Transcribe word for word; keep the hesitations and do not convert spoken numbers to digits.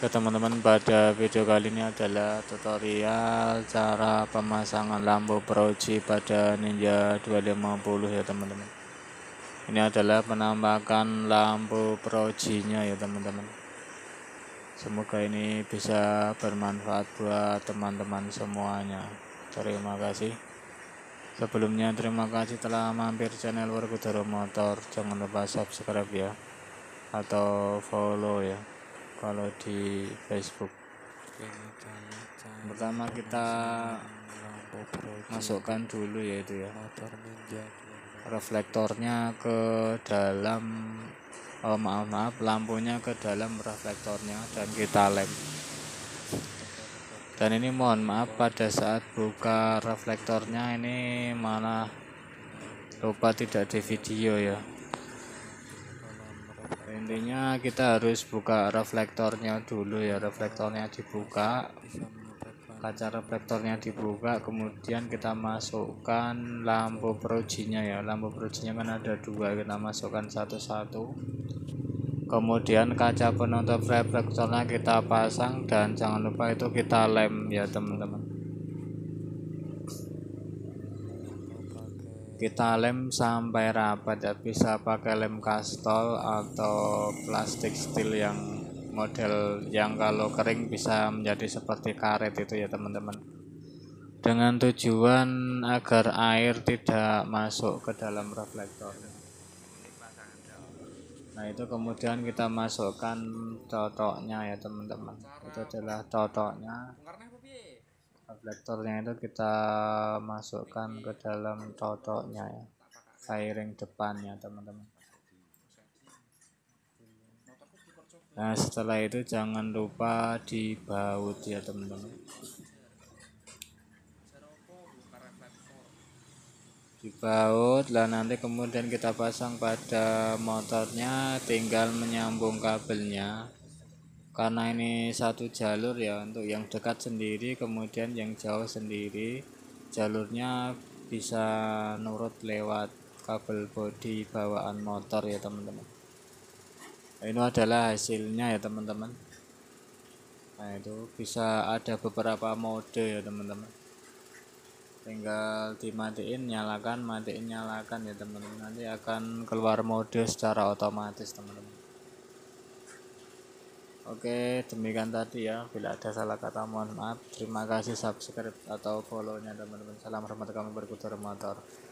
Oke teman-teman, pada video kali ini adalah tutorial cara pemasangan lampu proji pada Ninja dua lima nol ya teman-teman. Ini adalah penampakan lampu projinya ya teman-teman. Semoga ini bisa bermanfaat buat teman-teman semuanya. Terima kasih. Sebelumnya terima kasih telah mampir channel Werkudara Motor. Jangan lupa subscribe ya, atau follow ya kalau di Facebook. Pertama kita masukkan dulu yaitu ya reflektornya ke dalam oh maaf maaf lampunya ke dalam reflektornya dan kita lem. Dan ini mohon maaf pada saat buka reflektornya ini malah lupa tidak di video ya. Intinya kita harus buka reflektornya dulu ya, reflektornya dibuka, kaca reflektornya dibuka, kemudian kita masukkan lampu projinya ya. Lampu projinya kan ada dua, kita masukkan satu-satu, kemudian kaca penutup reflektornya kita pasang dan jangan lupa itu kita lem ya teman-teman. Kita lem sampai rapat ya, bisa pakai lem kastol atau plastik steel yang model yang kalau kering bisa menjadi seperti karet itu ya teman-teman, dengan tujuan agar air tidak masuk ke dalam reflektor. Nah itu kemudian kita masukkan cotoknya ya teman-teman, itu adalah cotoknya. Reflektornya itu kita masukkan ke dalam cotoknya ya, fairing depannya teman-teman. Nah setelah itu jangan lupa dibaut ya teman-teman, dibaut lah nanti kemudian kita pasang pada motornya, tinggal menyambung kabelnya. Karena ini satu jalur ya, untuk yang dekat sendiri kemudian yang jauh sendiri, jalurnya bisa nurut lewat kabel bodi bawaan motor ya teman-teman. Nah, ini adalah hasilnya ya teman-teman. Nah itu bisa ada beberapa mode ya teman-teman, tinggal dimatiin, nyalakan, matiin, nyalakan ya teman-teman, nanti akan keluar mode secara otomatis teman-teman. Oke, demikian tadi ya. Bila ada salah kata mohon maaf. Terima kasih subscribe atau follow-nya teman-teman. Salam hormat, kami Werkudara Motor.